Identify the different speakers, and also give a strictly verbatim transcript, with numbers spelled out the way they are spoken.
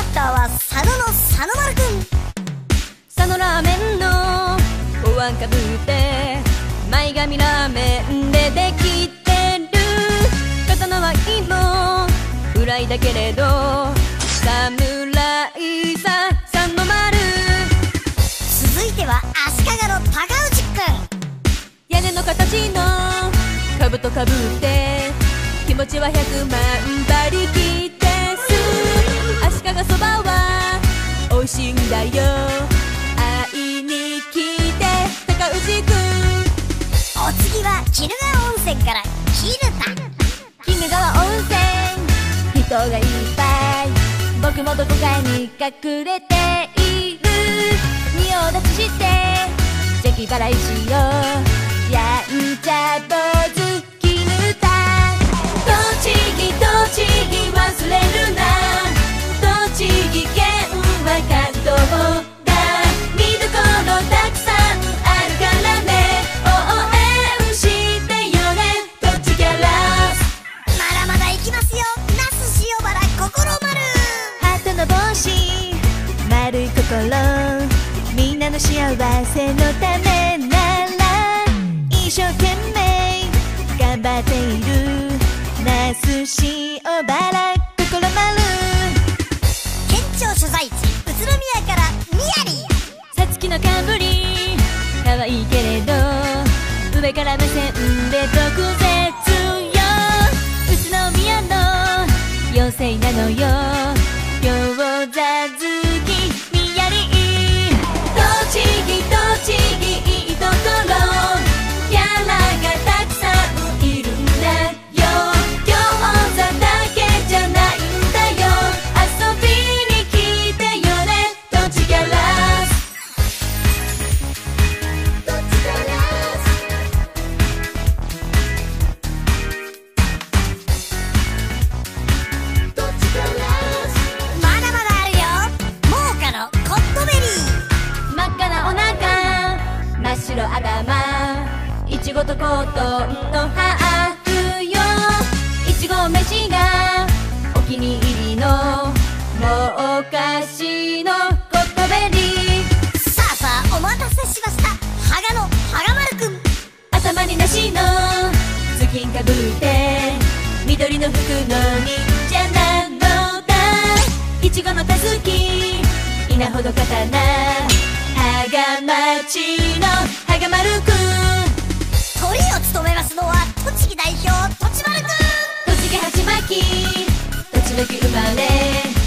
Speaker 1: ッターは佐野の佐野丸くん。
Speaker 2: 佐野ラーメンのお椀かぶって前髪ラーメンでできてる。刀は今フライだけれど侍さ佐野丸。
Speaker 1: 続いては足利の高内くん。
Speaker 2: 屋根の形の兜かぶって気持ちはひゃくまん馬力です。足利そばは美味しいんだよ、会いに来て高内くん。
Speaker 1: お次は鬼怒川温泉からキルタ。
Speaker 2: 鬼怒川温泉人がいっぱい、僕もどこかに隠れている。仁王立ちして邪気払いしよう、やんちゃ坊主鬼怒川。栃木栃木忘れるな、栃木県は関東だ。見どころたくさんあるからね、応援してよね栃木キャラ。
Speaker 1: まだまだ行きますよ、那須塩原心丸。
Speaker 2: ハートの帽子丸い心、みんなの幸せのためなら一生懸命頑張っている。那須塩原心丸。
Speaker 1: 県庁所在地宇都宮からみやり。
Speaker 2: さつきの冠可愛いけれど上から目線で特別よ。宇都宮の妖精なのよ、餃子好きみやり。栃木栃木いいところ、キャラがたくさんいるんだよ。餃子だけじゃないんだよ、遊びに来てよね栃木キャラ。
Speaker 1: まだまだあるよ、モーカのコットベリー。
Speaker 2: 真っ赤なお腹真っ白頭、いちごとコートンのハーフよ。いちご飯がお気に入りのもうお菓子のコットベリー。
Speaker 1: さあさあお待たせしました、羽賀の羽賀丸くん。
Speaker 2: 頭に梨の頭巾かぶって緑の服の忍者なのだ。いちごのたすき稲ほど刀、羽賀町の羽賀丸くん。
Speaker 1: トリを務めますのは栃木代表栃丸くん。
Speaker 2: 栃木鉢巻き栃木生まれ